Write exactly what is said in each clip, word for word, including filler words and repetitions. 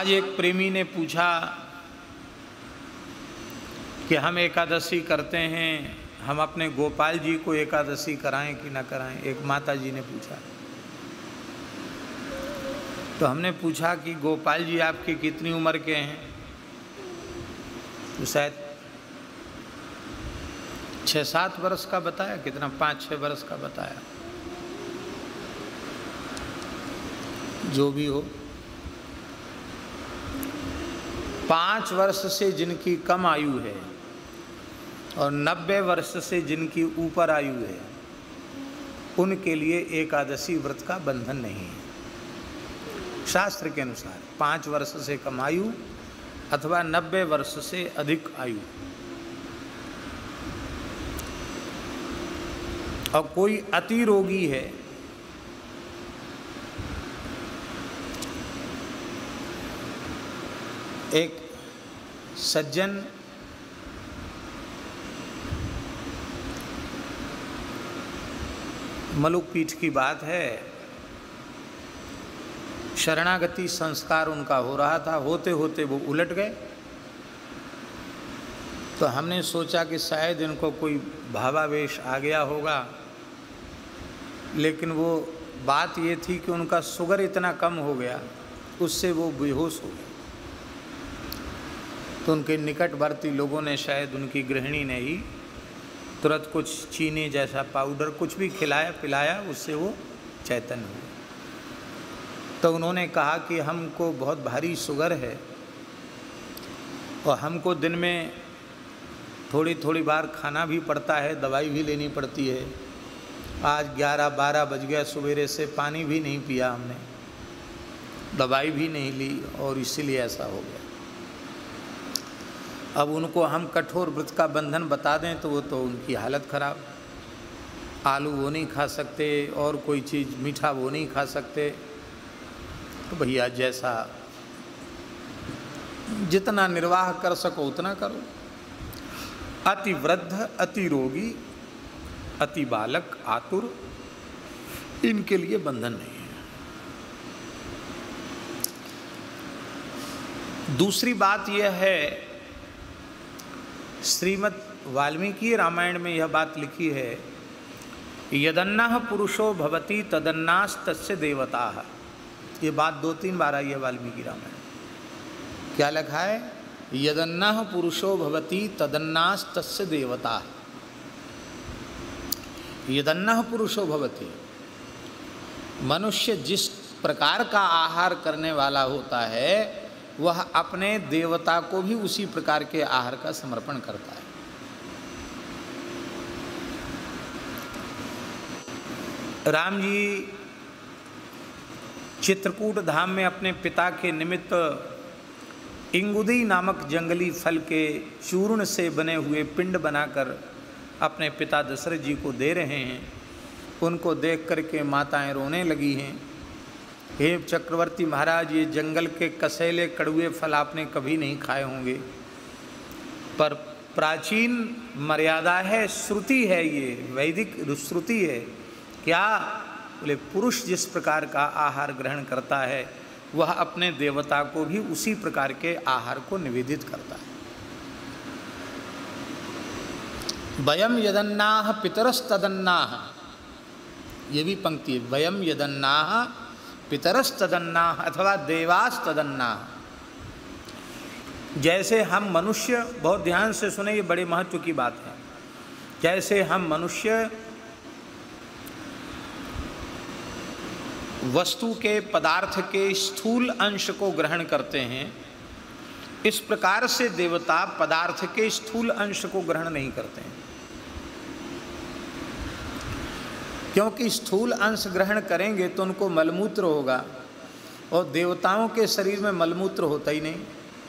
आज एक प्रेमी ने पूछा कि हम एकादशी करते हैं, हम अपने गोपाल जी को एकादशी कराएं कि ना कराएं। एक माता जी ने पूछा। तो हमने पूछा कि गोपाल जी आपकी कितनी उम्र के हैं? तो शायद छः सात वर्ष का बताया, कितना पाँच छः वर्ष का बताया, जो भी हो। पाँच वर्ष से जिनकी कम आयु है और नब्बे वर्ष से जिनकी ऊपर आयु है, उनके लिए एकादशी व्रत का बंधन नहीं है। शास्त्र के अनुसार पाँच वर्ष से कम आयु अथवा नब्बे वर्ष से अधिक आयु, और कोई अति रोगी है, एक सज्जन मलुक पीठ की बात है, शरणागति संस्कार उनका हो रहा था, होते होते वो उलट गए। तो हमने सोचा कि शायद इनको कोई भावावेश आ गया होगा, लेकिन वो बात ये थी कि उनका शुगर इतना कम हो गया, उससे वो बेहोश हो गए। तो उनके निकटवर्ती लोगों ने, शायद उनकी गृहिणी ने ही तुरंत कुछ चीनी जैसा पाउडर कुछ भी खिलाया पिलाया, उससे वो चैतन्य हुए। तो उन्होंने कहा कि हमको बहुत भारी शुगर है और हमको दिन में थोड़ी थोड़ी बार खाना भी पड़ता है, दवाई भी लेनी पड़ती है। आज ग्यारह बारह बज गया, सवेरे से पानी भी नहीं पिया हमने, दवाई भी नहीं ली, और इसीलिए ऐसा हो गया। अब उनको हम कठोर व्रत का बंधन बता दें तो वो तो उनकी हालत ख़राब। आलू वो नहीं खा सकते और कोई चीज़ मीठा वो नहीं खा सकते। तो भैया जैसा जितना निर्वाह कर सको उतना करो। अति वृद्ध, अति रोगी, अति बालक, आतुर, इनके लिए बंधन नहीं है। दूसरी बात यह है, श्रीमद् वाल्मीकि रामायण में यह बात लिखी है, यदन्नः पुरुषो भवति तदन्नास्तस्य देवताः। ये बात दो तीन बार आई है वाल्मीकि रामायण। क्या लिखा है? यदन्नः पुरुषो भवति तदन्नास्तस्य देवताः। यदन्नः पुरुषो भवति, मनुष्य जिस प्रकार का आहार करने वाला होता है, वह अपने देवता को भी उसी प्रकार के आहार का समर्पण करता है। राम जी चित्रकूट धाम में अपने पिता के निमित्त इंगुदी नामक जंगली फल के चूर्ण से बने हुए पिंड बनाकर अपने पिता दशरथ जी को दे रहे हैं। उनको देख करके माताएं रोने लगी हैं। हे चक्रवर्ती महाराज, ये जंगल के कसैले कड़ुए फल आपने कभी नहीं खाए होंगे, पर प्राचीन मर्यादा है, श्रुति है, ये वैदिक श्रुति है। क्या बोले? पुरुष जिस प्रकार का आहार ग्रहण करता है, वह अपने देवता को भी उसी प्रकार के आहार को निवेदित करता है। वयम यदन्नाः पितरस्तदन्नाः, ये भी पंक्ति है। वयम यदन्नाः पितरस्तदन्नाः अथवा देवास्तदन्नाः। जैसे हम मनुष्य, बहुत ध्यान से सुने, ये बड़े महत्व की बात है। जैसे हम मनुष्य वस्तु के, पदार्थ के स्थूल अंश को ग्रहण करते हैं, इस प्रकार से देवता पदार्थ के स्थूल अंश को ग्रहण नहीं करते हैं। क्योंकि स्थूल अंश ग्रहण करेंगे तो उनको मलमूत्र होगा, और देवताओं के शरीर में मलमूत्र होता ही नहीं,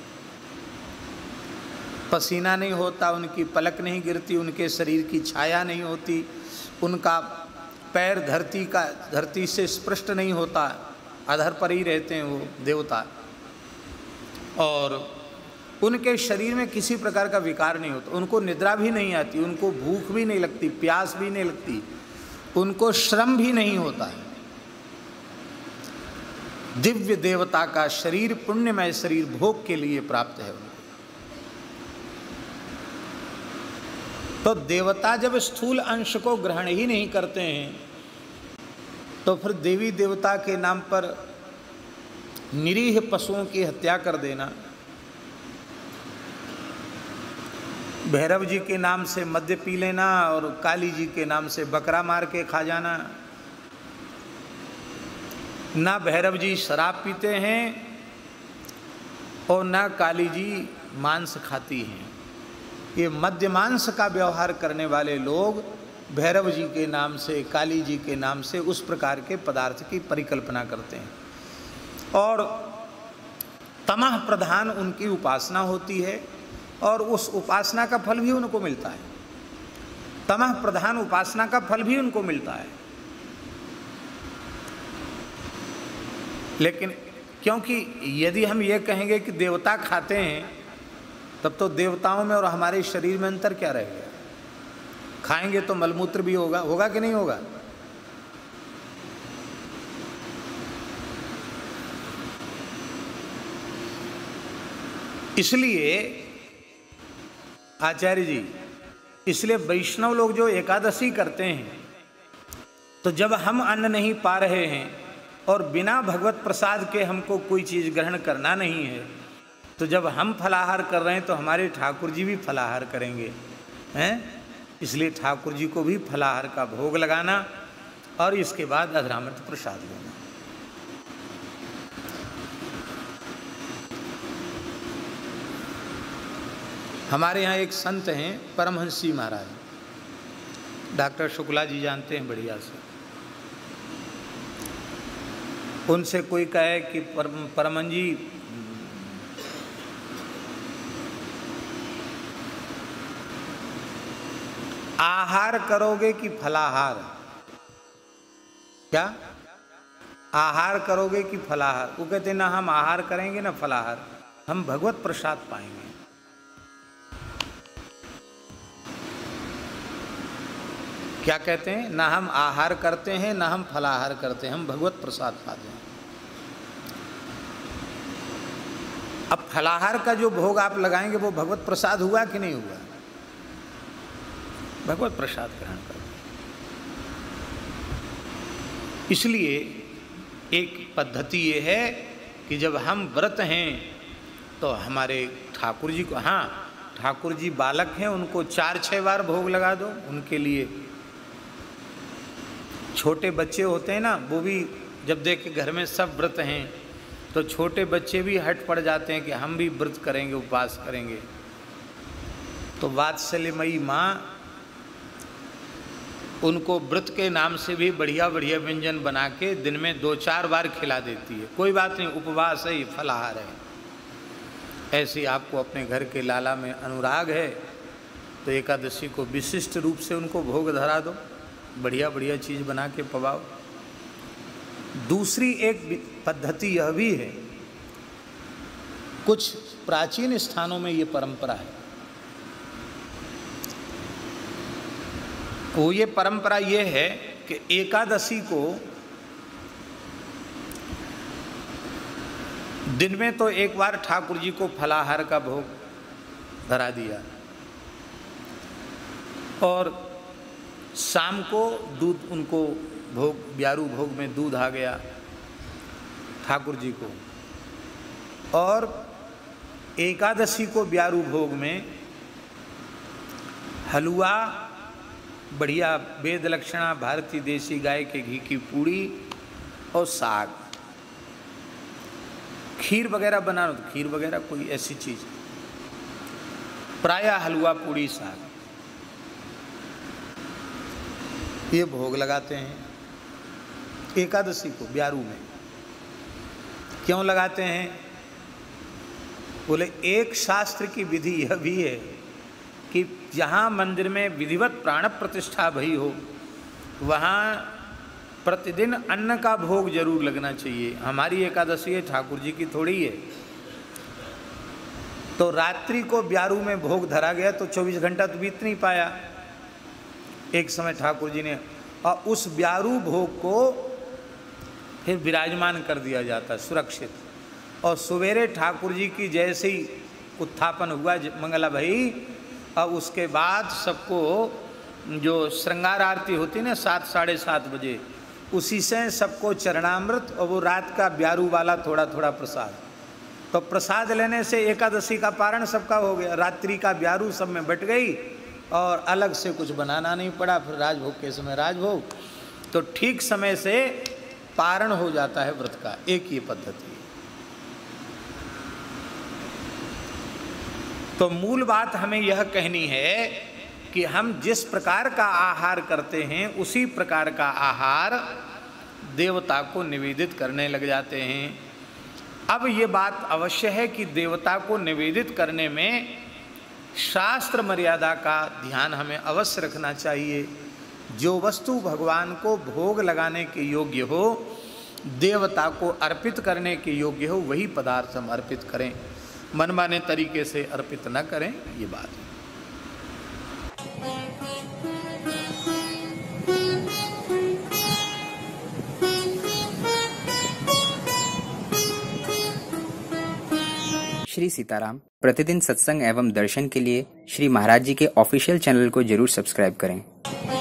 पसीना नहीं होता, उनकी पलक नहीं गिरती, उनके शरीर की छाया नहीं होती, उनका पैर धरती का धरती से स्पृष्ट नहीं होता, अधर पर ही रहते हैं वो देवता। और उनके शरीर में किसी प्रकार का विकार नहीं होता, उनको निद्रा भी नहीं आती, उनको भूख भी नहीं लगती, प्यास भी नहीं लगती, उनको श्रम भी नहीं होता है। दिव्य देवता का शरीर, पुण्यमय शरीर भोग के लिए प्राप्त है उनको। तो देवता जब स्थूल अंश को ग्रहण ही नहीं करते हैं तो फिर देवी देवता के नाम पर निरीह पशुओं की हत्या कर देना, भैरव जी के नाम से मद्य पी लेना और काली जी के नाम से बकरा मार के खा जाना। ना भैरव जी शराब पीते हैं और ना काली जी मांस खाती हैं। ये मद्य मांस का व्यवहार करने वाले लोग भैरव जी के नाम से, काली जी के नाम से उस प्रकार के पदार्थ की परिकल्पना करते हैं और तमह प्रधान उनकी उपासना होती है और उस उपासना का फल भी उनको मिलता है। तमह प्रधान उपासना का फल भी उनको मिलता है। लेकिन क्योंकि यदि हम ये कहेंगे कि देवता खाते हैं तब तो देवताओं में और हमारे शरीर में अंतर क्या रहेगा? खाएंगे तो मलमूत्र भी होगा, होगा कि नहीं होगा? इसलिए आचार्य जी, इसलिए वैष्णव लोग जो एकादशी करते हैं तो जब हम अन्न नहीं पा रहे हैं और बिना भगवत प्रसाद के हमको कोई चीज़ ग्रहण करना नहीं है, तो जब हम फलाहार कर रहे हैं तो हमारे ठाकुर जी भी फलाहार करेंगे, हैं? इसलिए ठाकुर जी को भी फलाहार का भोग लगाना और इसके बाद अधरामृत प्रसाद लेना। हमारे यहाँ एक संत हैं परमहंसी महाराज, डॉक्टर शुक्ला जी जानते हैं बढ़िया से। उनसे कोई कहे कि परम परमन जी आहार करोगे कि फलाहार? क्या आहार करोगे कि फलाहार? वो कहते ना हम आहार करेंगे ना फलाहार, हम भगवत प्रसाद पाएंगे। क्या कहते हैं? ना हम आहार करते हैं ना हम फलाहार करते हैं, हम भगवत प्रसाद पाते हैं। अब फलाहार का जो भोग आप लगाएंगे वो भगवत प्रसाद हुआ कि नहीं हुआ? भगवत प्रसाद ग्रहण कर। इसलिए एक पद्धति ये है कि जब हम व्रत हैं तो हमारे ठाकुर जी को, हाँ ठाकुर जी बालक हैं, उनको चार छः बार भोग लगा दो उनके लिए। छोटे बच्चे होते हैं ना, वो भी जब देख के घर में सब व्रत हैं तो छोटे बच्चे भी हट पड़ जाते हैं कि हम भी व्रत करेंगे, उपवास करेंगे। तो वात्सल्यमयी माँ उनको व्रत के नाम से भी बढ़िया बढ़िया व्यंजन बना के दिन में दो चार बार खिला देती है। कोई बात नहीं, उपवास है, फलाहार है। ऐसे आपको अपने घर के लाला में अनुराग है तो एकादशी को विशिष्ट रूप से उनको भोग धरा दो, बढ़िया बढ़िया चीज़ बना के पवाओ। दूसरी एक पद्धति यह भी है, कुछ प्राचीन स्थानों में ये परंपरा है। वो ये परंपरा ये है कि एकादशी को दिन में तो एक बार ठाकुर जी को फलाहार का भोग धरा दिया और शाम को दूध उनको भोग, ब्यारू भोग में दूध आ गया ठाकुर जी को, और एकादशी को ब्यारू भोग में हलवा, बढ़िया वेद लक्षणा भारतीय देसी गाय के घी की पूड़ी और साग, खीर वगैरह बनाना तो खीर वगैरह कोई ऐसी चीज़, प्रायः हलवा पूड़ी साग, ये भोग लगाते हैं एकादशी को ब्यारू में। क्यों लगाते हैं? बोले एक शास्त्र की विधि यह भी है कि जहाँ मंदिर में विधिवत प्राण प्रतिष्ठा भई हो वहाँ प्रतिदिन अन्न का भोग जरूर लगना चाहिए। हमारी एकादशी है, ठाकुर जी की थोड़ी है। तो रात्रि को ब्यारू में भोग धरा गया तो चौबीस घंटा तो बीत नहीं पाया। एक समय ठाकुर जी ने, और उस ब्यारू भोग को फिर विराजमान कर दिया जाता सुरक्षित। और सवेरे ठाकुर जी की जैसे ही उत्थापन हुआ मंगला भाई, अब उसके बाद सबको जो श्रृंगार आरती होती ना सात साढ़े सात बजे, उसी से सबको चरणामृत और वो रात का ब्यारू वाला थोड़ा थोड़ा प्रसाद। तो प्रसाद लेने से एकादशी का पारण सबका हो गया, रात्रि का ब्यारू सब में बट गई और अलग से कुछ बनाना नहीं पड़ा। फिर राजभोग के समय राजभोग, तो ठीक समय से पारण हो जाता है व्रत का। एक ही पद्धति है। तो मूल बात हमें यह कहनी है कि हम जिस प्रकार का आहार करते हैं उसी प्रकार का आहार देवता को निवेदित करने लग जाते हैं। अब ये बात अवश्य है कि देवता को निवेदित करने में शास्त्र मर्यादा का ध्यान हमें अवश्य रखना चाहिए। जो वस्तु भगवान को भोग लगाने के योग्य हो, देवता को अर्पित करने के योग्य हो, वही पदार्थ हम अर्पित करें, मनमाने तरीके से अर्पित न करें, ये बात है। श्री सीताराम प्रतिदिन सत्संग एवं दर्शन के लिए श्री महाराज जी के ऑफिशियल चैनल को जरूर सब्सक्राइब करें।